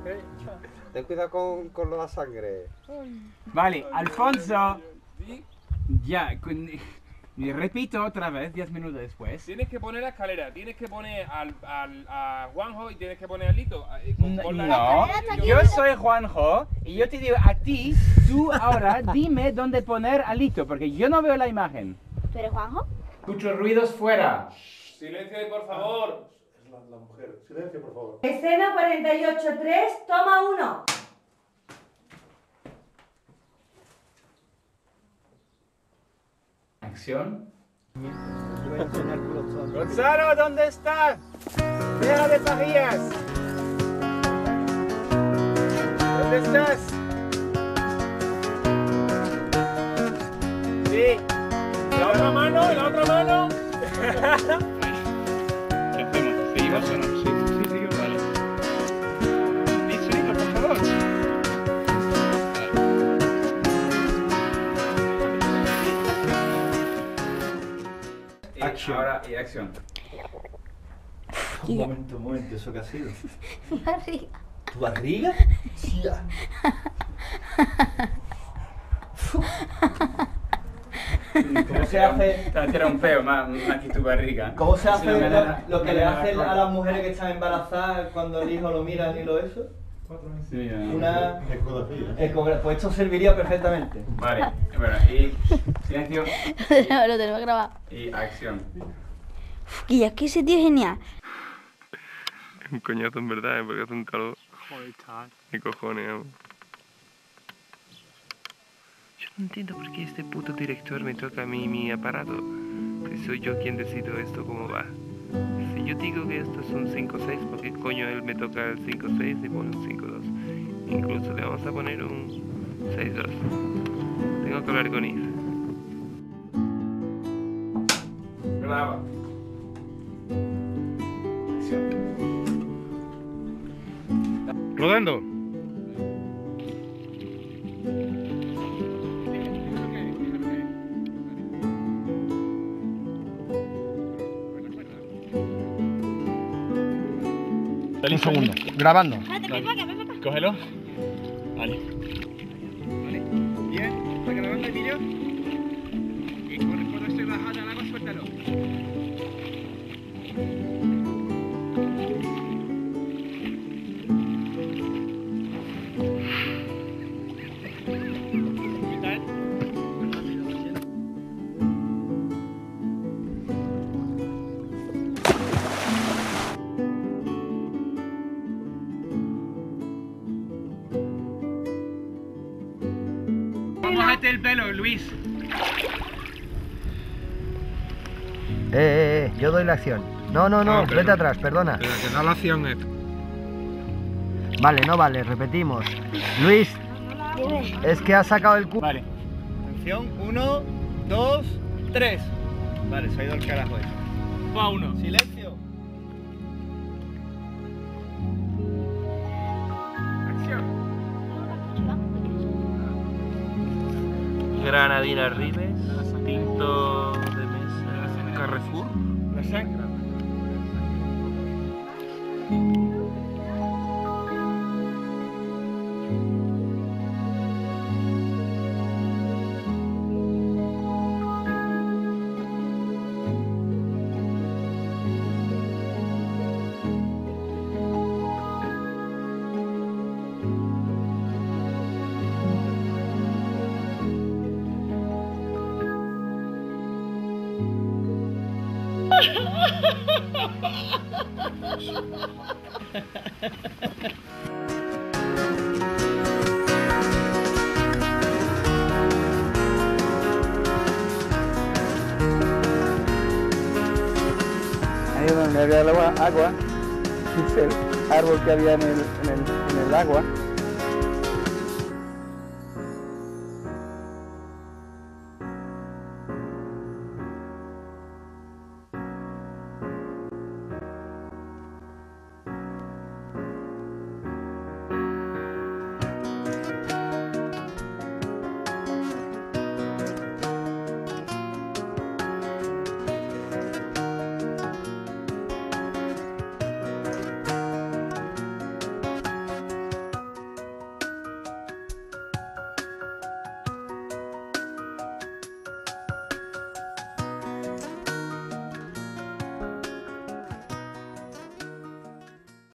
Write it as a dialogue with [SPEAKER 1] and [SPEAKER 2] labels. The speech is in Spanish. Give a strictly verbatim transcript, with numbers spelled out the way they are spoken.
[SPEAKER 1] Ten cuidado con, con la sangre.
[SPEAKER 2] Vale, Alfonso. Ya, con- y repito otra vez, diez minutos después.
[SPEAKER 3] Tienes que poner la escalera, tienes que poner al, al, a Juanjo y tienes que poner a Lito. eh, con-
[SPEAKER 2] No,
[SPEAKER 3] con la-
[SPEAKER 2] no, yo soy Juanjo y yo te digo a ti, tú ahora dime dónde poner a Lito, porque yo no veo la imagen.
[SPEAKER 4] ¿Tú eres Juanjo?
[SPEAKER 2] Escucho ruidos fuera.
[SPEAKER 3] Silencio ahí, por favor.
[SPEAKER 5] Es la, la mujer. Silencio, por favor.
[SPEAKER 6] Escena cuarenta y ocho tres, toma uno.
[SPEAKER 2] Acción. Gonzalo, ¿dónde estás? Deja de pajillas. ¿Dónde estás? Sí.
[SPEAKER 3] La otra mano, y la otra mano.
[SPEAKER 2] ¿Qué hacemos? ¿Seguimos o no? Sí, sí, seguimos, vale. Listo, listo, por favor. Y
[SPEAKER 5] Acción.
[SPEAKER 2] ahora, y acción.
[SPEAKER 5] Un momento, un momento, ¿eso qué ha sido?
[SPEAKER 4] Barriga.
[SPEAKER 5] ¿Tu barriga? Tía. ¿Cómo se hace?
[SPEAKER 2] Te era un peo más, más que tu barriga.
[SPEAKER 5] ¿Cómo se
[SPEAKER 2] Sí,
[SPEAKER 5] hace
[SPEAKER 2] me
[SPEAKER 5] lo,
[SPEAKER 2] da-
[SPEAKER 5] lo que
[SPEAKER 2] me
[SPEAKER 5] le
[SPEAKER 2] da
[SPEAKER 5] hacen
[SPEAKER 2] la-
[SPEAKER 5] a las mujeres que están embarazadas cuando el hijo lo miran y lo eso?
[SPEAKER 2] Sí, ya.
[SPEAKER 5] Una
[SPEAKER 7] Ecografía.
[SPEAKER 5] ecografía. Pues esto serviría perfectamente.
[SPEAKER 2] Vale, bueno, y silencio
[SPEAKER 4] Lo tenemos grabado.
[SPEAKER 2] y acción.
[SPEAKER 4] Y es que ese tío es genial.
[SPEAKER 8] Un coñazo en verdad, ¿eh? Porque hace un calor. Qué cojones, vamos. Yo no entiendo por qué este puto director me toca a mí mi aparato. Que soy yo quien decido esto cómo va. Si yo digo que estos son cinco seis, ¿por qué coño él me toca el cinco seis y pone un cinco dos? Incluso le vamos a poner un seis dos. Tengo que hablar con Yves.
[SPEAKER 2] Graba. Acción.
[SPEAKER 8] Rodando.
[SPEAKER 7] Un segundo. Grabando.
[SPEAKER 4] Espérate, ven para acá, ven para acá.
[SPEAKER 7] Cógelo. Vale.
[SPEAKER 2] Vale, bien, está grabando el vídeo. Y cuando, cuando esté bajada al agua, suéltalo. ¿Qué tal? Mojate el pelo, Luis.
[SPEAKER 9] Eh, eh, eh, yo doy la acción. No, no, no,
[SPEAKER 8] Ah, pero-
[SPEAKER 9] vete atrás, perdona.
[SPEAKER 8] Pero que da la acción es.
[SPEAKER 9] Vale, no vale, repetimos. Luis,
[SPEAKER 4] Dime.
[SPEAKER 9] es que has sacado el cu...
[SPEAKER 2] Vale.
[SPEAKER 5] Atención, uno, dos, tres. Vale, se ha ido el carajo eso.
[SPEAKER 3] Va uno.
[SPEAKER 5] Silencio.
[SPEAKER 8] Granadina Ribes, tinto de mesa, Carrefour.
[SPEAKER 2] La sangre.
[SPEAKER 9] Ahí donde había el agua, agua, es el árbol que había en el, en el, en el agua.